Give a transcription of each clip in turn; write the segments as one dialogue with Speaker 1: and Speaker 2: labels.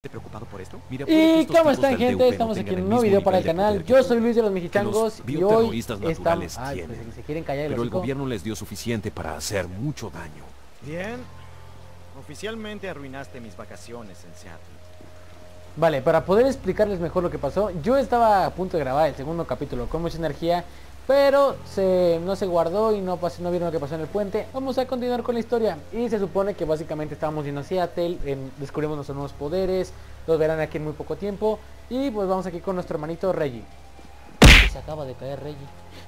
Speaker 1: preocupado por esto?
Speaker 2: Mira,
Speaker 3: y cómo están, gente, estamos aquí en un nuevo video para el canal. Yo soy Luis de los Mexichangos y hoy estamos... Ay, pues se quieren callar
Speaker 2: pero el gobierno les dio suficiente para hacer mucho daño.
Speaker 1: Bien. Oficialmente arruinaste mis vacaciones en Seattle.
Speaker 3: Vale, para poder explicarles mejor lo que pasó, yo estaba a punto de grabar el segundo capítulo con mucha energía, pero no se guardó y no vieron lo que pasó en el puente. Vamos a continuar con la historia. Y se supone que básicamente estábamos yendo a Seattle, descubrimos nuestros nuevos poderes, los verán aquí en muy poco tiempo. Y pues vamos aquí con nuestro hermanito Reggie. Se acaba de caer Reggie.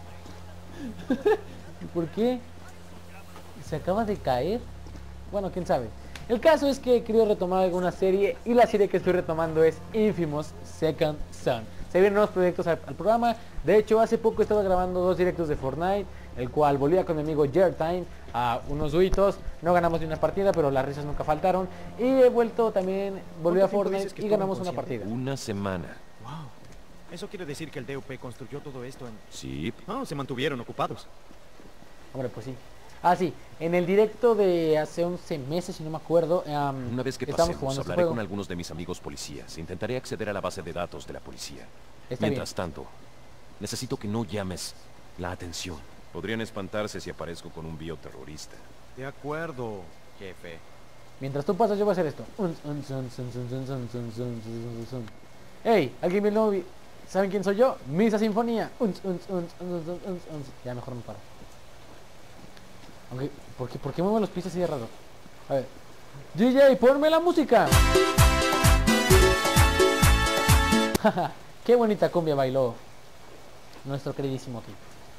Speaker 3: ¿Por qué? ¿Se acaba de caer? Bueno, quién sabe. El caso es que he querido retomar alguna serie y la serie que estoy retomando es Infamous Second Son. Se vienen nuevos proyectos al programa. De hecho, hace poco estaba grabando 2 directos de Fortnite, el cual volvía con mi amigo Jertime a unos duitos. No ganamos ni una partida, pero las risas nunca faltaron. Y he vuelto también, volví a Fortnite y ganamos una partida.
Speaker 2: Una semana.
Speaker 1: Wow. Eso quiere decir que el DOP construyó todo esto en...
Speaker 2: Sí.
Speaker 1: Oh, se mantuvieron ocupados.
Speaker 3: Hombre, pues sí. Ah, sí, en el directo de hace 11 meses, si no me acuerdo,
Speaker 2: una vez que pasemos, hablaré con algunos de mis amigos policías. Intentaré acceder a la base de datos de la policía. Mientras tanto, necesito que no llames la atención. Podrían espantarse si aparezco con un bioterrorista.
Speaker 1: De acuerdo, jefe.
Speaker 3: Mientras tú pasas, yo voy a hacer esto. Hey, ¿alguien vio el nuevo? ¿Saben quién soy yo? Misa Sinfonía. Ya mejor me paro. Aunque, ¿por qué muevo los pies así de raro? A ver. DJ, ponme la música. Qué bonita cumbia bailó nuestro queridísimo aquí.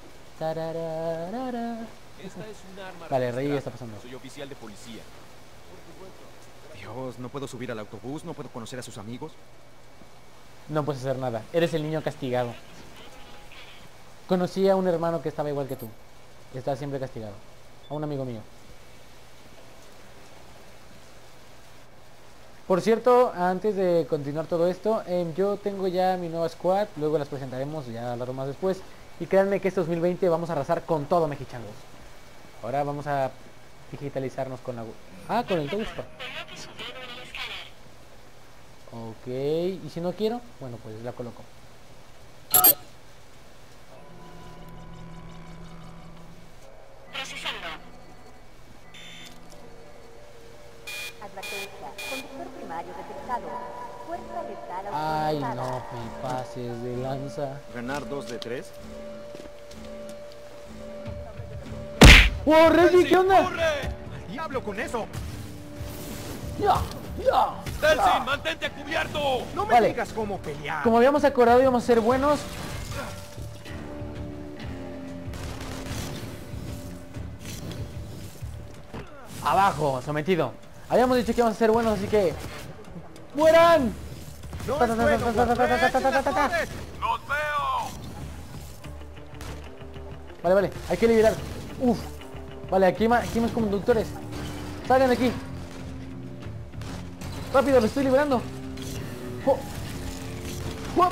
Speaker 2: Esta es un arma.
Speaker 3: Vale, Rey está pasando.
Speaker 2: Soy oficial de policía.
Speaker 1: Dios, no puedo subir al autobús, no puedo conocer a sus amigos.
Speaker 3: No puedes hacer nada. Eres el niño castigado. Conocí a un hermano que estaba igual que tú. Estaba siempre castigado. A un amigo mío. Por cierto, antes de continuar todo esto, yo tengo ya mi nueva squad. Luego las presentaremos ya a lo más después. Y créanme que este 2020 vamos a arrasar con todo, mexichangos. Ahora vamos a digitalizarnos con la... con el touchpad. Ok, y si no quiero, bueno, pues la coloco.
Speaker 4: Procesando. Advertencia. Conductor primario detectado. Fuerza letal
Speaker 3: Ay,
Speaker 4: autorizada.
Speaker 3: no me pases de lanza.
Speaker 1: ¿Ganar 2 de 3?
Speaker 3: ¡Oh, Reggie, qué onda!
Speaker 1: ¡Al diablo con eso!
Speaker 3: ¡Ya!
Speaker 2: ¡Delsin, mantente cubierto!
Speaker 1: No me
Speaker 3: Vale.
Speaker 1: digas cómo pelear.
Speaker 3: Como habíamos acordado, íbamos a ser buenos. Abajo, sometido. Habíamos dicho que íbamos a ser buenos, así que... ¡mueran!
Speaker 1: No es bueno, Warren, las torres.
Speaker 2: ¡Los veo!
Speaker 3: Vale, hay que liberar. Uf. Vale, aquí hay más conductores. Salgan de aquí. Rápido, lo estoy liberando. ¡Oh! ¡Oh!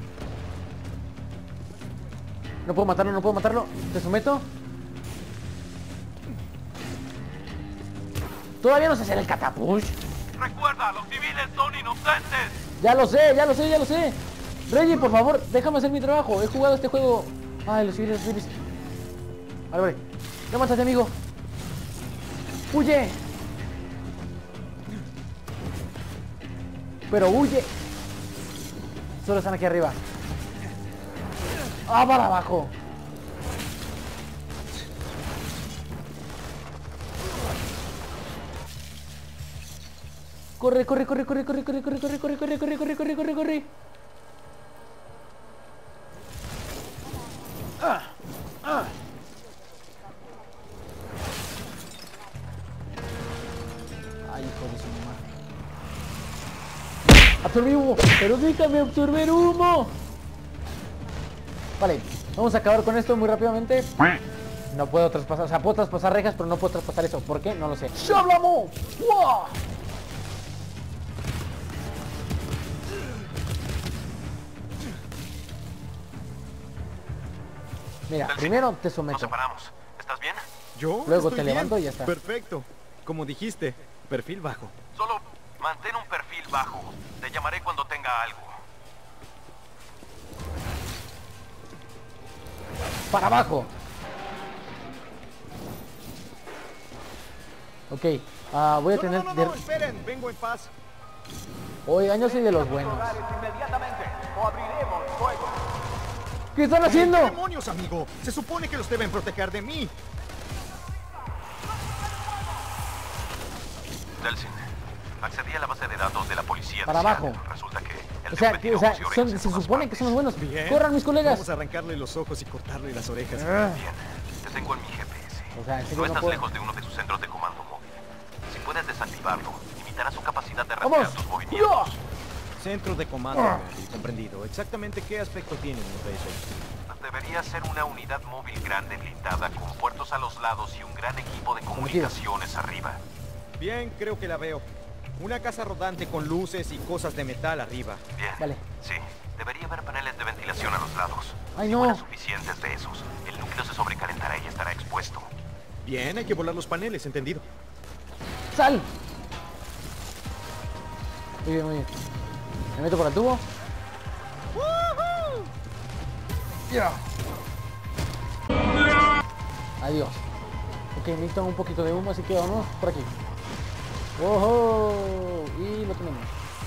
Speaker 3: No puedo matarlo, Te someto. Todavía no sé hacer el catapush.
Speaker 2: Recuerda, los civiles son inocentes.
Speaker 3: Ya lo sé. Reggie, por favor, déjame hacer mi trabajo. He jugado este juego. Ay, los civiles. Vale. Levántate, amigo. ¡Huye! Pero huye. Solo están aquí arriba. Para abajo. Corre. Ay, hijo de su mamá. Absorbí humo, pero déjame absorber humo. Vale, vamos a acabar con esto muy rápidamente. No puedo traspasar, o sea, puedo traspasar rejas, pero no puedo traspasar eso. ¿Por qué? No lo sé. ¡Shablamo! ¡Wow! Mira, primero te someto.
Speaker 2: Nos separamos. ¿Estás bien?
Speaker 1: ¿Yo?
Speaker 3: Luego
Speaker 1: Estoy
Speaker 3: te
Speaker 1: bien.
Speaker 3: levanto y ya está.
Speaker 1: Perfecto. Como dijiste, perfil bajo.
Speaker 2: Solo mantén un perfil perfil bajo. Te llamaré cuando tenga algo.
Speaker 3: Para abajo. Ok, voy a tener...
Speaker 1: No, esperen, vengo en paz.
Speaker 3: Oigan, yo soy de los buenos.
Speaker 5: Inmediatamente o abriremos fuego.
Speaker 3: ¿Qué están haciendo?
Speaker 1: ¿Qué demonios, amigo? Se supone que los deben proteger de mí.
Speaker 2: Delsin, accedí a la base de datos de la policía.
Speaker 3: Para abajo.
Speaker 2: Resulta que el
Speaker 3: se supone que son los buenos.
Speaker 1: Bien.
Speaker 3: Corran, mis colegas.
Speaker 1: Vamos a arrancarle los ojos y cortarle las orejas.
Speaker 2: Bien, te tengo en mi GPS.
Speaker 3: O sea, en serio,
Speaker 2: No estás
Speaker 3: puedo.
Speaker 2: lejos de uno de sus centros de comando móvil. Si puedes desactivarlo, limitará su capacidad de
Speaker 3: ¡Vamos!
Speaker 2: rastrear tus movimientos.
Speaker 1: Centro de comando, Mary, comprendido. ¿Exactamente qué aspecto tiene uno de esos?
Speaker 2: Debería ser una unidad móvil grande blindada con puertos a los lados y un gran equipo de comunicaciones arriba.
Speaker 1: Bien, creo que la veo. Una casa rodante con luces y cosas de metal arriba.
Speaker 2: Bien.
Speaker 3: Vale.
Speaker 2: Sí, debería haber paneles de ventilación a los lados.
Speaker 3: Ay,
Speaker 2: Si
Speaker 3: no.
Speaker 2: fueran suficientes de esos, el núcleo se sobrecalentará y estará expuesto.
Speaker 1: Bien, hay que volar los paneles, entendido.
Speaker 3: ¡Sal! Muy bien, muy bien. Me meto por el tubo. Ya. Adiós. Ok, necesito un poquito de humo, así que vamos por aquí. ¡Ojo! Y lo tenemos.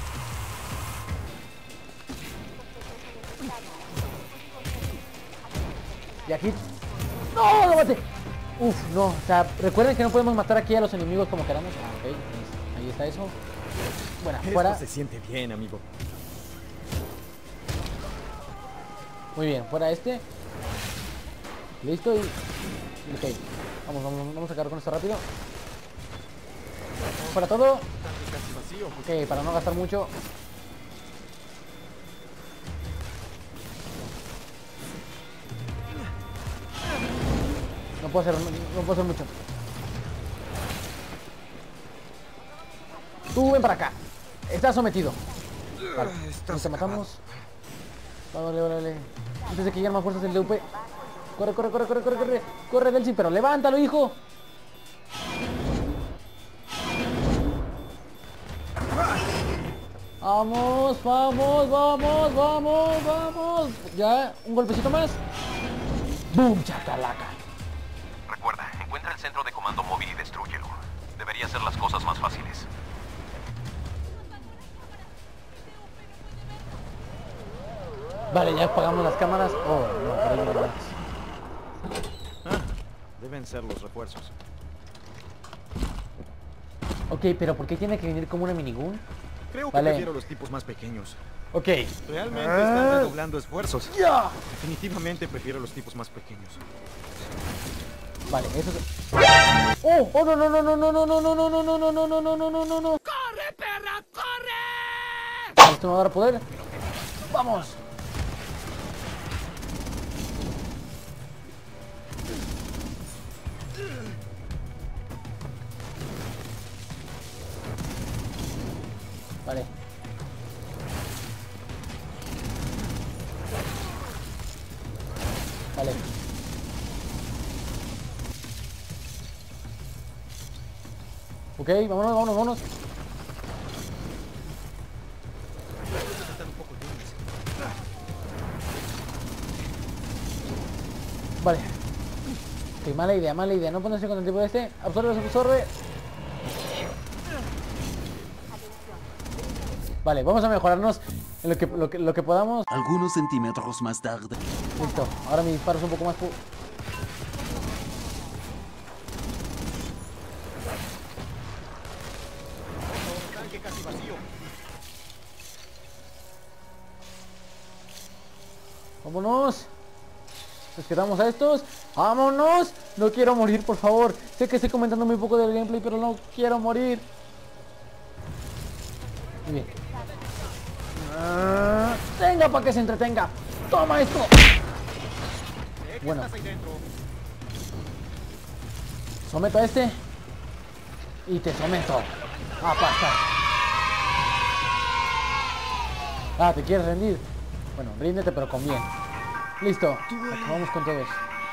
Speaker 3: Y aquí... ¡No! ¡Lo maté! Uf, no. O sea, recuerden que no podemos matar aquí a los enemigos como queramos. Ok, ahí está eso. Bueno, fuera.
Speaker 1: Esto se siente bien, amigo.
Speaker 3: Muy bien, fuera este. Listo y... Ok. Vamos a acabar con esto rápido. Fuera todo.
Speaker 1: Casi vacío.
Speaker 3: Ok, para no gastar mucho. No puedo hacer mucho. Tú ven para acá. Estás sometido. Vale, nos te matamos. Vale. Antes de que lleguen más fuerzas del DUP. Corre. Corre, Delsin, pero levántalo, hijo. Vamos. Ya, un golpecito más. ¡Boom, chacalaca!
Speaker 2: Recuerda, encuentra el centro de comando móvil y destrúyelo. Debería ser las cosas más fáciles.
Speaker 3: Vale, ya apagamos las cámaras. Oh, no, por ahí vienen más.
Speaker 1: Deben ser los refuerzos.
Speaker 3: Ok, pero ¿por qué tiene que venir como una minigun?
Speaker 1: Creo que
Speaker 3: Vale.
Speaker 1: prefiero los tipos más pequeños.
Speaker 3: Ok.
Speaker 1: Realmente están redoblando esfuerzos.
Speaker 3: ¡Ya!
Speaker 1: Definitivamente prefiero los tipos más pequeños.
Speaker 3: Vale, eso es... ¡Oh! No! ¡Corre, perra, corre! Esto me va a dar poder. ¡Vamos! Vale. Vale. Ok, vámonos. Vale. Ok, mala idea. No ponerse con el tipo de este. Absorbe. Vale, vamos a mejorarnos en lo que podamos.
Speaker 6: Algunos centímetros más tarde.
Speaker 3: Listo. Ahora mi disparo es un poco más...
Speaker 1: Tanque casi vacío.
Speaker 3: ¡Vámonos! Nos quedamos a estos. ¡Vámonos! No quiero morir, por favor. Sé que estoy comentando muy poco del gameplay, pero no quiero morir. Muy bien. Venga, para que se entretenga. ¡Toma esto! Bueno. Someto a este. Y te someto. A pasar. Ah, ¿te quieres rendir? Bueno, ríndete, pero con bien. Listo. Acabamos con todos.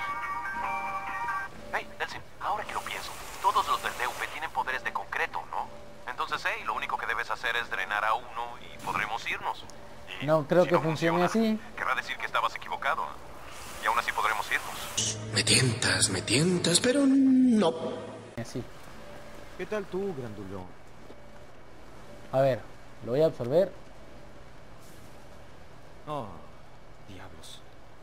Speaker 2: Hey, Delsin, ahora que lo pienso, todos los del DUP tienen poderes de concreto, ¿no? Entonces, lo único que debes hacer es drenar a irnos. Y
Speaker 3: No creo
Speaker 2: si
Speaker 3: que
Speaker 2: no
Speaker 3: funcione
Speaker 2: funciona,
Speaker 3: así.
Speaker 2: querrá decir que estabas equivocado. Y aún así podremos irnos.
Speaker 7: Me tientas, pero no.
Speaker 3: Así.
Speaker 1: ¿Qué tal tú, grandulón?
Speaker 3: A ver, lo voy a absorber.
Speaker 1: Oh, diablos.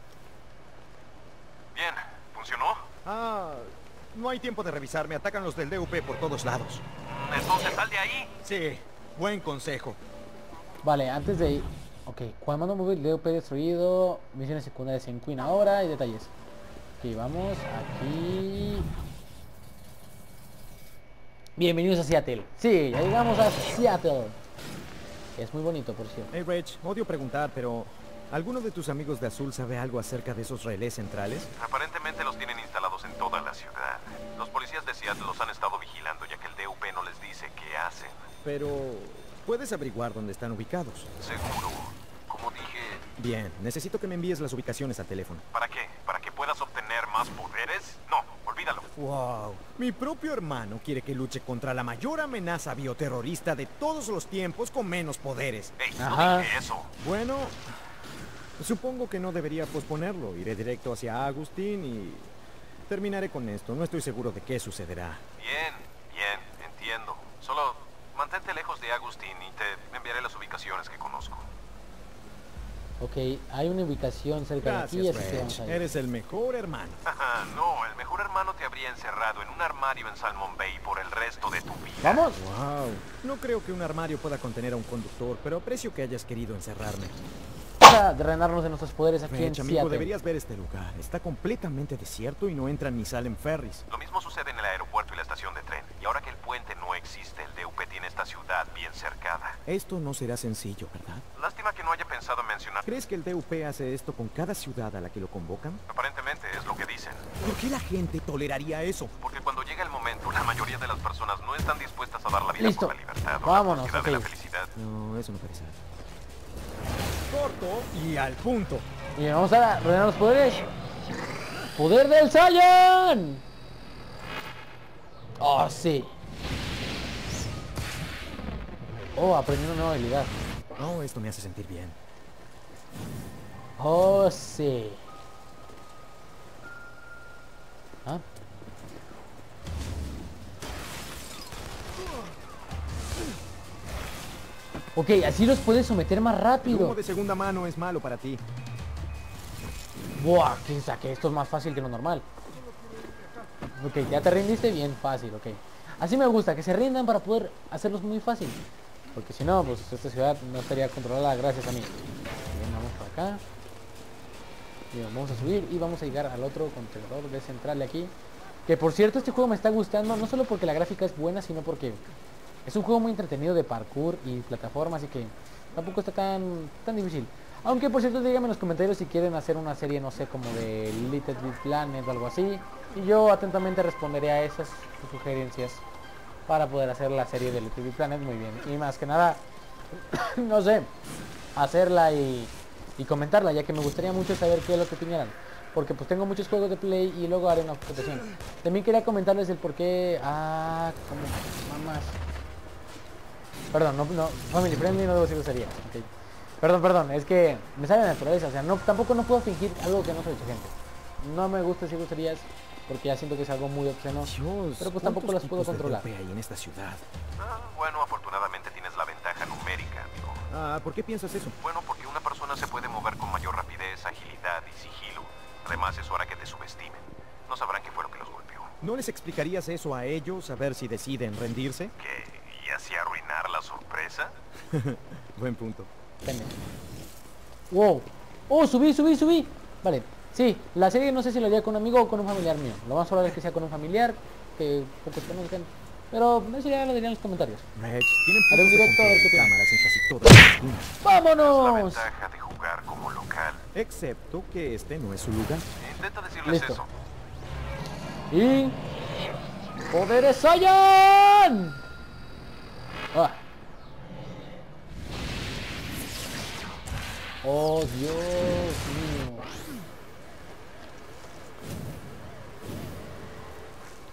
Speaker 2: Bien, ¿funcionó?
Speaker 1: Ah, no hay tiempo de revisar. Me atacan los del DUP por todos lados.
Speaker 2: Entonces sal de ahí.
Speaker 1: Sí, buen consejo.
Speaker 3: Vale, antes de ir. Ok, comando móvil DUP destruido. Misiones secundarias en Queen ahora y detalles. Ok, vamos aquí. Bienvenidos a Seattle. Sí, ya llegamos a Seattle. Es muy bonito, por cierto.
Speaker 1: Hey, Reg, odio preguntar, pero ¿alguno de tus amigos de Azul sabe algo acerca de esos relés centrales?
Speaker 2: Aparentemente los tienen instalados en toda la ciudad. Los policías de Seattle los han estado vigilando ya que el DUP no les dice qué hacen.
Speaker 1: Pero puedes averiguar dónde están ubicados.
Speaker 2: Seguro. Como dije,
Speaker 1: Bien, necesito que me envíes las ubicaciones al teléfono.
Speaker 2: ¿para qué? ¿Para que puedas obtener más poderes? No, olvídalo.
Speaker 1: Wow, mi propio hermano quiere que luche contra la mayor amenaza bioterrorista de todos los tiempos con menos poderes.
Speaker 2: Ey,
Speaker 3: Ajá.
Speaker 2: no dije eso.
Speaker 1: Bueno, supongo que no debería posponerlo. Iré directo hacia Agustín y terminaré con esto. No estoy seguro de qué sucederá.
Speaker 2: Bien, entiendo. Solo mantente lejos de Agustín y te enviaré las ubicaciones que conozco.
Speaker 3: Ok, hay una ubicación cerca de aquí,
Speaker 1: Gracias,
Speaker 3: así que vamos a
Speaker 1: Reg.
Speaker 3: ir.
Speaker 1: Eres el mejor hermano.
Speaker 2: No, el mejor hermano te habría encerrado en un armario en Salmon Bay por el resto de tu vida.
Speaker 3: ¡Vamos!
Speaker 1: Wow, no creo que un armario pueda contener a un conductor, pero aprecio que hayas querido encerrarme.
Speaker 3: Vamos a drenarnos de nuestros poderes aquí en
Speaker 1: Reg, amigo,
Speaker 3: Seattle.
Speaker 1: deberías ver este lugar. Está completamente desierto y no entran ni salen ferries.
Speaker 2: Lo mismo sucede en el aeropuerto y la estación de tren. Y ahora que el puente no existe, el DUP tiene esta ciudad bien cercada.
Speaker 1: Esto no será sencillo, ¿verdad?
Speaker 2: Lástima que no haya pensado en mencionar.
Speaker 1: ¿Crees que el DUP hace esto con cada ciudad a la que lo convocan?
Speaker 2: Aparentemente es lo que dicen.
Speaker 1: ¿Por qué la gente toleraría eso?
Speaker 2: Porque cuando llega el momento, la mayoría de las personas no están dispuestas a dar la vida
Speaker 3: Listo.
Speaker 2: por la libertad o
Speaker 3: Vámonos,
Speaker 2: la búsqueda de la
Speaker 3: ok.
Speaker 2: felicidad.
Speaker 1: No, eso no parece. Corto y al punto.
Speaker 3: Bien, vamos a ordenar los poderes. ¡Poder del Saiyan! ¡Oh, sí! Oh, aprendí una nueva habilidad.
Speaker 1: No, esto me hace sentir bien.
Speaker 3: ¡Oh, sí! ¿Ah? Ok, así los puedes someter más
Speaker 1: El
Speaker 3: rápido.
Speaker 1: humo de segunda mano es malo para ti.
Speaker 3: Buah, que esto es más fácil que lo normal. Ok, ya te rindiste, bien fácil, ok. Así me gusta, que se rindan para poder hacerlos muy fácil. Porque si no, pues esta ciudad no estaría controlada gracias a mí. Bien, vamos por acá. Bien, vamos a subir y vamos a llegar al otro contenedor de central de aquí. Que por cierto, este juego me está gustando, no solo porque la gráfica es buena, sino porque es un juego muy entretenido de parkour y plataforma, así que tampoco está tan difícil. Aunque por cierto, díganme en los comentarios si quieren hacer una serie, no sé, como de Little Big Planet o algo así. Y yo atentamente responderé a esas sugerencias para poder hacer la serie de Little Big Planet muy bien. Y más que nada, no sé, hacerla y comentarla, ya que me gustaría mucho saber qué es lo que opinaran. Porque pues tengo muchos juegos de Play y luego haré una presentación. También quería comentarles el por qué... como mamás. Perdón, no, family friendly no debo decir grosería. Okay. Perdón, es que me sale de naturaleza, o sea, tampoco no puedo fingir algo que no soy gente. No me gusta decir groserías porque ya siento que es algo muy obsceno,
Speaker 1: Dios,
Speaker 3: pero pues tampoco las puedo
Speaker 1: ¿cuántos tipos de
Speaker 3: controlar.
Speaker 1: DUP hay en esta ciudad?
Speaker 2: Bueno, afortunadamente tienes la ventaja numérica, amigo.
Speaker 1: ¿Por qué piensas eso?
Speaker 2: Bueno, porque una persona se puede mover con mayor rapidez, agilidad y sigilo. Además, eso hará que te subestimen. No sabrán qué fue lo que los golpeó.
Speaker 1: ¿No les explicarías eso a ellos a ver si deciden rendirse?
Speaker 2: ¿Qué? ¿Y así arruinar la sorpresa?
Speaker 1: Buen punto.
Speaker 3: Pendejo. Wow. Oh, subí. Vale. Sí, la serie no sé si lo haría con un amigo o con un familiar mío. Lo más probable es que sea con un familiar, que pocos conozcan. Pero eso ya lo dirían en los comentarios.
Speaker 1: Reg, tienen
Speaker 3: Haré un
Speaker 1: puntos de
Speaker 3: directo a ver
Speaker 1: control
Speaker 3: qué
Speaker 1: de
Speaker 3: tienen.
Speaker 1: cámaras en casi todas las esquinas.
Speaker 2: La
Speaker 3: ¡Vámonos!
Speaker 2: ventaja de jugar como local.
Speaker 1: Excepto que este no es su lugar.
Speaker 2: Intenta decirles
Speaker 3: Listo.
Speaker 2: eso.
Speaker 3: Y... ¡Poderes Saiyan! Ah. Oh, Dios mío.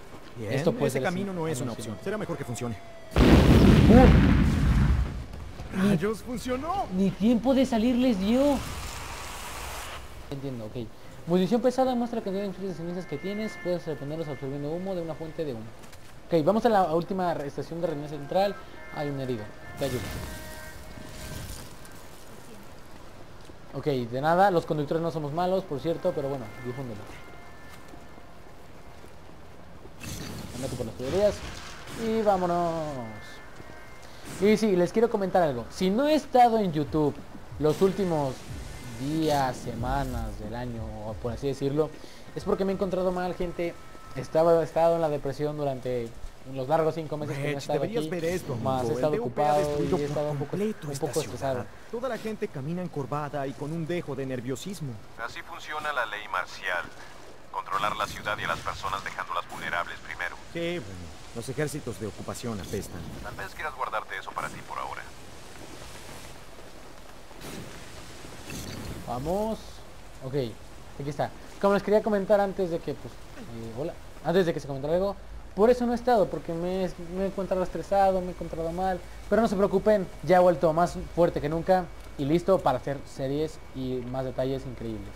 Speaker 1: Bien,
Speaker 3: Esto puede
Speaker 1: ese
Speaker 3: ser
Speaker 1: camino
Speaker 3: así,
Speaker 1: no es
Speaker 3: algo
Speaker 1: una
Speaker 3: así.
Speaker 1: opción. Será mejor que funcione. ¡Rayos! ¡Funcionó!
Speaker 3: Ni tiempo de salir les dio. Entiendo, ok. Munición pesada muestra la cantidad de cenizas que tienes. Puedes reprenderlos absorbiendo humo de una fuente de humo. Ok, vamos a la última estación de reunión central. Hay un herido. Te ayudo. Ok, de nada. Los conductores no somos malos, por cierto, pero bueno, difúndelo. Andate por las tuberías. Y vámonos. Y sí, les quiero comentar algo. Si no he estado en YouTube los últimos días, semanas del año, o por así decirlo, es porque me he encontrado mal, gente. He estado en la depresión durante los largos 5 meses que no he estado
Speaker 1: deberías
Speaker 3: aquí.
Speaker 1: ver esto,
Speaker 3: Más he
Speaker 1: amigo.
Speaker 3: estado
Speaker 1: El DUP ha
Speaker 3: ocupado
Speaker 1: destruido
Speaker 3: y he estado un
Speaker 1: por
Speaker 3: poco
Speaker 1: completo esta
Speaker 3: estresado.
Speaker 1: ciudad. Toda la gente camina encorvada y con un dejo de nerviosismo.
Speaker 2: Así funciona la ley marcial. Controlar la ciudad y a las personas dejándolas vulnerables primero.
Speaker 1: Qué bueno. Los ejércitos de ocupación apestan.
Speaker 2: Tal vez quieras guardarte eso para ti por ahora.
Speaker 3: Vamos. Ok, aquí está. Como les quería comentar antes de que, pues, hola. Antes de que se comentara algo. Por eso no he estado, porque me he encontrado estresado, me he encontrado mal. Pero no se preocupen, ya he vuelto más fuerte que nunca. Y listo para hacer series y más detalles increíbles.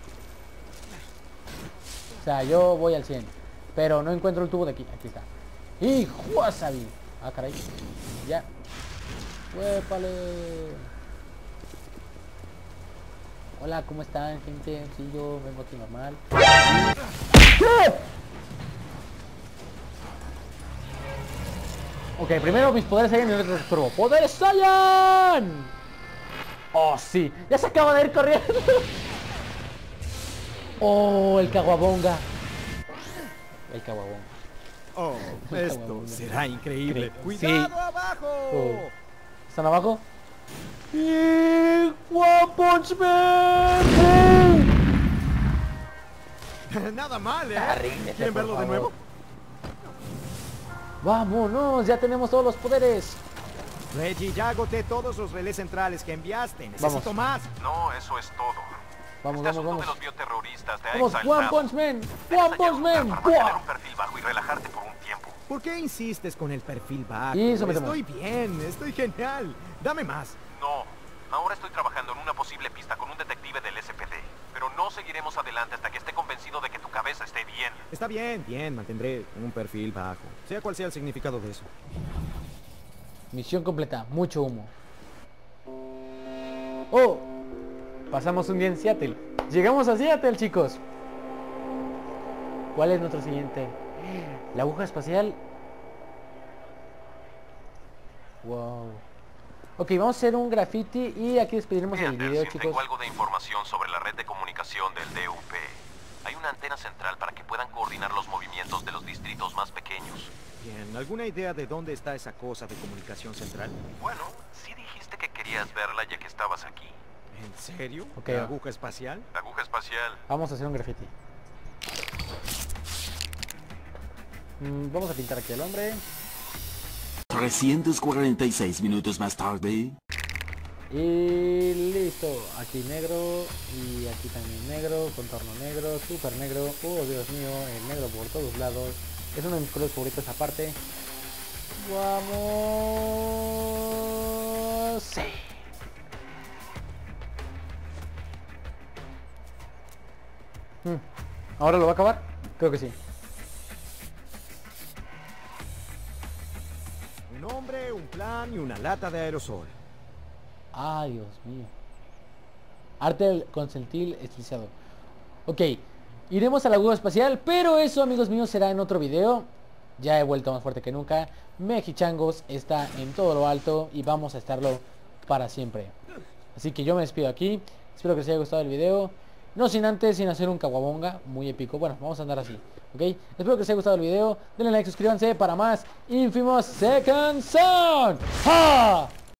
Speaker 3: O sea, yo voy al 100. Pero no encuentro el tubo de aquí. Aquí está. ¡Y Wasabi! Ah, caray. Ya. ¡Huépale! Hola, ¿cómo están, gente? Sí, yo vengo aquí normal. ¿Qué? Ok, primero mis poderes Saiyan y luego turbo. ¡Poderes Saiyan! ¡Oh, sí! ¡Ya se acaba de ir corriendo! ¡Oh, el Caguabonga! El Caguabonga.
Speaker 1: Oh, esto será increíble.
Speaker 3: Sí.
Speaker 1: ¡Cuidado abajo!
Speaker 3: Oh. ¿Están abajo? ¡Y One Punch Man!
Speaker 1: Nada mal, ¿eh?
Speaker 3: Ríndete,
Speaker 1: ¿Quieren
Speaker 3: por
Speaker 1: verlo de
Speaker 3: favor.
Speaker 1: nuevo?
Speaker 3: ¡Vámonos! ¡Ya tenemos todos los poderes!
Speaker 1: Reggie, ya agoté todos los relés centrales que enviaste. Necesito más.
Speaker 2: No, eso es todo.
Speaker 3: Vamos,
Speaker 2: Este
Speaker 3: vamos,
Speaker 2: asunto de
Speaker 3: vamos.
Speaker 2: los bioterroristas te ha
Speaker 3: ¡Vamos!
Speaker 2: exaltado.
Speaker 3: ¡One Punch Man!
Speaker 2: Debes
Speaker 3: ¡One
Speaker 2: hallar
Speaker 3: Punch
Speaker 2: un lugar
Speaker 3: Man!
Speaker 2: para mantener
Speaker 3: ¡Buah!
Speaker 2: un perfil bajo y relajarte por un tiempo.
Speaker 1: ¿Por qué insistes con el perfil bajo?
Speaker 3: Y sometemos.
Speaker 1: Estoy bien, estoy genial. Dame más.
Speaker 2: No, ahora estoy trabajando en una posible pista con un detective del SPD. Pero no seguiremos adelante hasta que esté convencido de que tu cabeza esté bien.
Speaker 1: Está bien, bien, mantendré un perfil bajo. Sea cual sea el significado de eso.
Speaker 3: Misión completa. Mucho humo. ¡Oh! Pasamos un día en Seattle. Llegamos a Seattle, chicos. ¿Cuál es nuestro siguiente? La aguja espacial. Wow. Ok, vamos a hacer un graffiti y aquí despediremos el
Speaker 2: Anders,
Speaker 3: video,
Speaker 2: tengo
Speaker 3: chicos.
Speaker 2: algo de información sobre la red de comunicación del DUP. Hay una antena central para que puedan coordinar los movimientos de los distritos más pequeños.
Speaker 1: Bien, ¿alguna idea de dónde está esa cosa de comunicación central?
Speaker 2: Bueno, sí dijiste que querías verla ya que estabas aquí.
Speaker 1: ¿En serio?
Speaker 3: Ok,
Speaker 1: ¿La
Speaker 3: va.
Speaker 1: aguja espacial?
Speaker 2: La aguja espacial.
Speaker 3: Vamos a hacer un graffiti. Vamos a pintar aquí al hombre.
Speaker 6: 346 minutos más tarde.
Speaker 3: Y listo. Aquí negro y aquí también negro, contorno negro, súper negro. Oh, Dios mío, el negro por todos lados. Es uno de mis colores favoritos aparte. ¡Vamos! ¡Sí! ¿Ahora lo va a acabar? Creo que sí.
Speaker 1: Un hombre, un plan y una lata de aerosol.
Speaker 3: Ay, Dios mío. Arte concentil estilizado. Ok, iremos a la aguja espacial, pero eso, amigos míos, será en otro video. Ya he vuelto más fuerte que nunca. Mejichangos está en todo lo alto y vamos a estarlo para siempre. Así que yo me despido aquí. Espero que les haya gustado el video. No sin antes, sin hacer un caguabonga muy épico. Bueno, vamos a andar así, ¿ok? Espero que les haya gustado el video. Denle like, suscríbanse para más Infamous Second Son. ¡Ja!